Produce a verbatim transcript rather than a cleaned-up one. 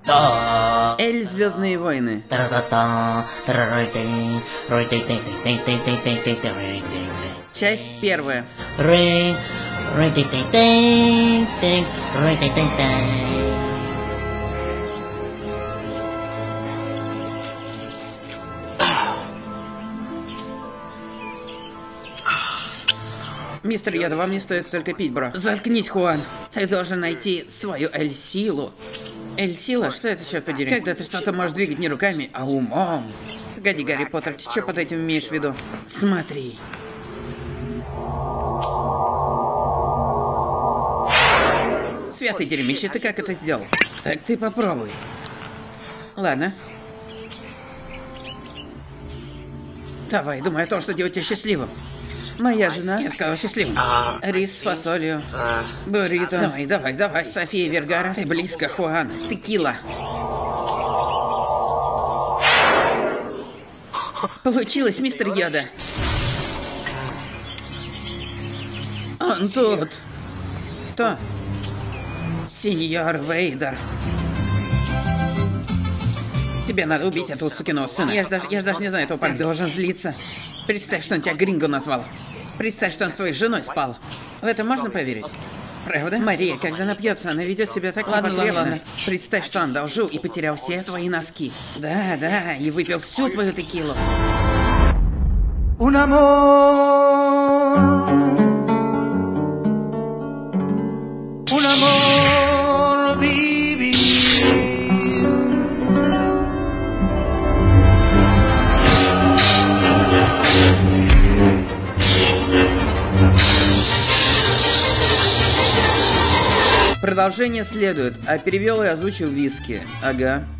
Да. Эль Звездные войны. Часть первая. Мистер Йода, вам не стоит столько пить, бро. Заткнись, Хуан. Ты должен найти свою Эль-Силу. Эль-Сила? Что это, черт подери? Когда ты что-то можешь двигать не руками, а умом. Погоди, Гарри Поттер, ты что под этим имеешь в виду? Смотри. Святый дерьмище, ты как это сделал? Так ты попробуй. Ладно. Давай, думай о том, что делать тебя счастливым. Моя жена, я сказала счастливым. А, Рис с фасолью. а, Буррито. Давай, давай, давай. София Вергара. Ты близко, Хуан. Текила. Получилось, мистер Йода. Он тут. Кто? Сеньор Вейдер. Тебе надо убить этого сукиного сына. Я ж даже, я ж даже не знаю этого парня. Ты должен злиться. Представь, что он тебя Гринго назвал. Представь, что он с твоей женой спал. В это можно поверить? Правда? Мария, когда напьется, она ведет себя так ладно, ладно, ладно. Представь, что он должил и потерял все твои носки. Да, да, и выпил всю твою текилу. Un amor. Un amor vivir. Продолжение следует, а перевел и озвучил Виски. Ага.